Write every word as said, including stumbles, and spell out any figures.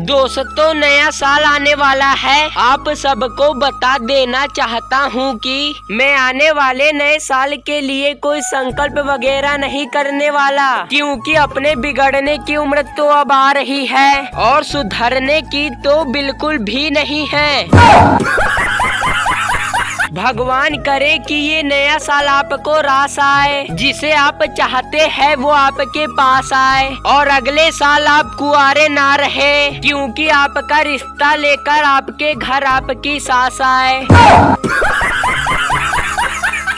दोस्तों, नया साल आने वाला है। आप सबको बता देना चाहता हूँ कि मैं आने वाले नए साल के लिए कोई संकल्प वगैरह नहीं करने वाला, क्योंकि अपने बिगड़ने की उम्र तो अब आ रही है और सुधरने की तो बिल्कुल भी नहीं है। भगवान करे कि ये नया साल आपको रास आए, जिसे आप चाहते हैं वो आपके पास आए और अगले साल आप कुंवारे ना रहे, क्योंकि आपका रिश्ता लेकर आपके घर आपकी सास आए।